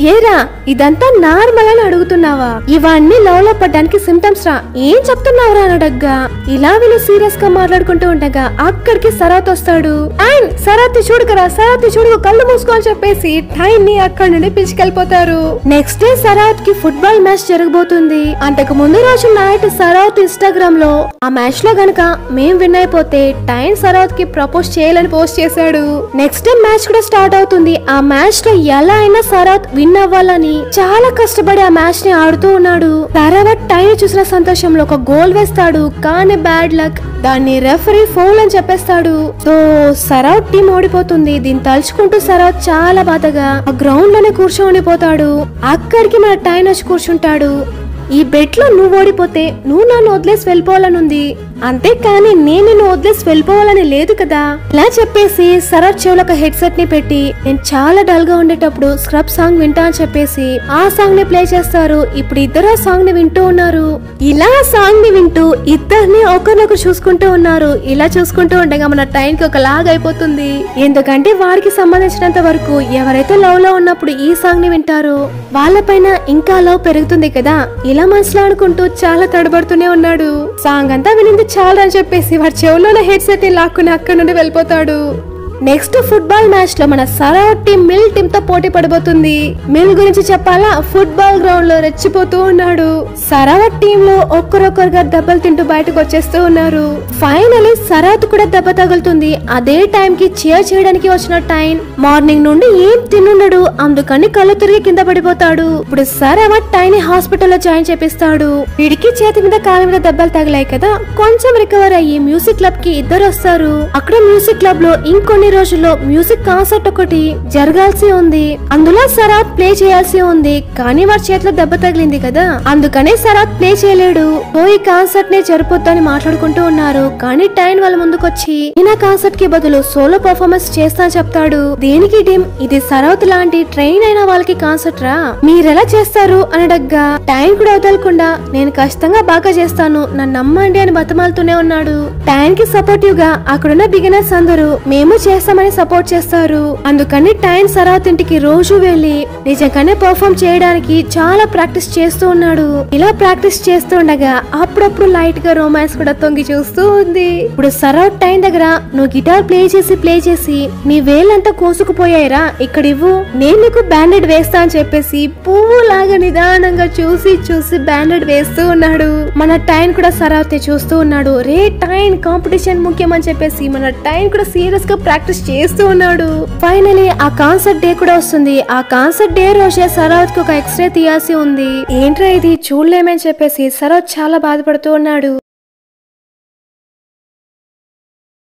ఏరా ఇదంతా నార్మల్ అని అడుగుతున్నావా? ఇవన్నీ లవ్ లో పడ్డానికి సిమ్టమ్స్ రా, ఏం చెప్తున్నావురా అని అడగ్గా ఇలా వీళ్ళు సీరియస్ గా మాట్లాడుకుంటూ ఉండగా అక్కడికి సరాత్ వస్తాడు. టైన్ సరాత్ చూడుకరా, సరాత్ చూడు, కళ్ళు మూసుకో అని చెప్పేసి టైన్ ని అక్కడి నుండి పిలుచుకెళ్ళిపోతారు. నెక్స్ట్ డే సరాత్ కి ఫుట్బాల్ మ్యాచ్ జరగబోతుంది. అంతకు ముందు రోజు నైట్ సరాత్ ఇన్స్టాగ్రామ్ లో ఆ మ్యాచ్ లో గనక మేం విన్ అయిపోతే టైన్ సరాత్ కి ప్రపోజ్ చేయాలని పోస్ట్ చేశాడు. నెక్స్ట్ డే మ్యాచ్ కూడా స్టార్ట్ అవుతుంది. ఆ మ్యాచ్ లో ఎలా అయినా సరాత్ విన్ అవ్వాలని చాలా కష్టపడి ఆ మ్యాచ్ ని ఆడుతూ ఉన్నాడు. తర్వాత టైన్ చూసిన సంతోషంలో ఒక గోల్ వేస్తాడు. కానీ బ్యాడ్ లక్, దాన్ని రెఫరీ ఫౌల్ అని చెప్పేస్తాడు. సో సరాత్ టీం ఓడిపోతుంది. దీన్ని తలుచుకుంటూ సరాత్ చాలా బాధగా ఆ గ్రౌండ్ లోనే కూర్చొనిపోతాడు. అక్కడికి మన టైన్ వచ్చి కూర్చుంటాడు. ఈ బెట్ లో నువ్వు ఓడిపోతే నువ్వు నన్ను వదిలేసి వెళ్ళిపోవాలనుంది, అంతేకాని నేను నిన్ను వదిలేసి వెళ్ళిపోవాలని లేదు కదా. ఇలా చెప్పేసి సరాత్ చెవులో ఒక హెడ్ సెట్ ని పెట్టి నేను చాలా డల్ గా ఉండేటప్పుడు స్క్రబ్ సాంగ్ వింటా అని చెప్పేసి ఆ సాంగ్ ని ప్లే చేస్తారు. ఇప్పుడు ఇద్దరు ఆ సాంగ్ ని వింటూ ఉన్నారు. ఇలా సాంగ్ ని వింటూ ఇద్దరిని ఒకరినొకరు చూసుకుంటూ ఉన్నారు. ఇలా చూసుకుంటూ ఉండగా మన టైం కి ఒక లాగ్ అయిపోతుంది. ఎందుకంటే వాడికి సంబంధించినంత వరకు ఎవరైతే లవ్ లో ఉన్నప్పుడు ఈ సాంగ్ ని వింటారో వాళ్ళపైన ఇంకా లవ్ పెరుగుతుంది కదా. ఇలా మనసులో అనుకుంటూ చాలా తడబడుతూనే ఉన్నాడు. సాంగ్ అంతా వినింది చాలా అని చెప్పేసి వాడి చెవులో హెడ్ సెట్ ని లాక్కుని అక్కడి నుండి వెళ్ళిపోతాడు. నెక్స్ట్ ఫుట్బాల్ మ్యాచ్ లో మన సరాత్ టీం మిల్ టీం తో పోటీ పడబోతుంది. మిల్ గురించి చెప్పాలా, ఫుట్బాల్ గ్రౌండ్ లో రెచ్చిపోతూ ఉన్నాడు. సరాత్ టీం లో ఒక్కరొక్కరుగా దెబ్బలు తింటూ బయటకు వచ్చేస్తూ ఉన్నారు. ఫైనలీ సరాత్ కూడా దెబ్బ తగులుతుంది. అదే టైం కి చీర్ చేయడానికి వచ్చిన టైం మార్నింగ్ నుండి ఏం తినుండడు, అందుకని కళ్ళు తిరిగి కింద పడిపోతాడు. ఇప్పుడు సరాత్ టైం ని హాస్పిటల్ లో జాయిన్ చేపిస్తాడు. వీడికి చేతి మీద కాలు మీద దెబ్బలు తగిలాయి కదా, కొంచెం రికవర్ అయ్యి మ్యూజిక్ క్లబ్ కి ఇద్దరు వస్తారు. అక్కడ మ్యూజిక్ క్లబ్ లో ఇంకొన్ని రోజుల్లో మ్యూజిక్ కాన్సర్ట్ ఒకటి జరగాల్సి ఉంది. అందులో సరాత్ ప్లే చేయాల్సి ఉంది. కానీ వాడి చేతిలో దెబ్బ తగిలింది కదా, అందుకనే సరాత్ ప్లే చేయలేడు. ఓ ఈ కాన్సర్ట్ నే జరుపుద్దని మాట్లాడుకుంటూ ఉన్నారు. కానీ టైన్ వాళ్ళ ముందుకొచ్చి ఈయన కాన్సర్ట్ కి బదులు సోలో పర్ఫార్మెన్స్ చేస్తా చెప్తాడు. దేనికి టీం, ఇది సరాత్ లాంటి ట్రైన్ అయిన వాళ్ళకి కాన్సర్ట్ రా, మీరెలా చేస్తారు అని అడగ్గా టైన్ కూడా వదలకుండా నేను ఖచ్చితంగా బాగా చేస్తాను, నన్ను నమ్మండి అని బతమాలుతూనే ఉన్నాడు. టైన్ కి సపోర్టివ్ గా అక్కడున్న బిగినర్స్ అందరూ మేము చేస్తామని సపోర్ట్ చేస్తారు. అందుకని టైన్ సరాత్ ఇంటికి రోజు వెళ్లి నిజంగానే పర్ఫార్మ్ చేయడానికి చాలా ప్రాక్టీస్ చేస్తూ ఉన్నాడు. ఇలా ప్రాక్టీస్ చేస్తూ ఉండగా అప్పుడప్పుడు లైట్ గా రొమాన్స్ కూడా తొంగి చూస్తూ ఉంది. ఇప్పుడు సరాత్ టైన్ దగ్గర నువ్వు గిటార్ ప్లే చేసి ప్లే చేసి నీ వేళ్ళంతా కోసుకుపోయాయిరా, ఇక్కడ ఇవ్వు, నేను నీకు బ్యాండెడ్ వేస్తా అని చెప్పేసి పువ్వు లాగా నిదానంగా చూసి చూసి బ్యాండెడ్ వేస్తూ ఉన్నాడు. మన టైన్ కూడా సరాత్ చూస్తూ ఉన్నాడు. రే టైన్, కాంపిటీషన్ ముఖ్యం అని చెప్పేసి మన టైన్ కూడా సీరియస్ గా ప్రాక్టీస్ చేస్తూ ఉన్నాడు. ఫైనలీ ఆ కాన్సర్ట్ డే కూడా వస్తుంది. ఆ కాన్సర్ట్ డే రోజే సరాత్ కి ఒక ఎక్స్రే తీయాల్సి ఉంది. ఏంట్రా ఇది చూడలేమని చెప్పేసి సరాత్ చాలా బాధపడుతూ ఉన్నాడు.